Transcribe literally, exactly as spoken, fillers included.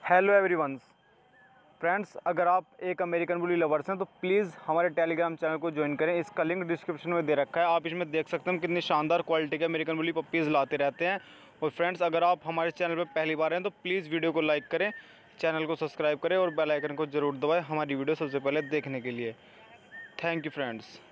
Hello everyone friends, अगर आप एक अमेरिकन बुली लवर्स हैं तो प्लीज़ हमारे टेलीग्राम चैनल को ज्वाइन करें। इसका लिंक डिस्क्रिप्शन में दे रखा है। आप इसमें देख सकते हैं हम कितनी शानदार क्वालिटी के अमेरिकन बुली पप्पीज़ लाते रहते हैं। और फ्रेंड्स, अगर आप हमारे चैनल पर पहली बार हैं तो प्लीज़ वीडियो को लाइक करें, चैनल को सब्सक्राइब करें और बेल आइकन को ज़रूर दबाएँ हमारी वीडियो सबसे पहले देखने के लिए। Thank you friends.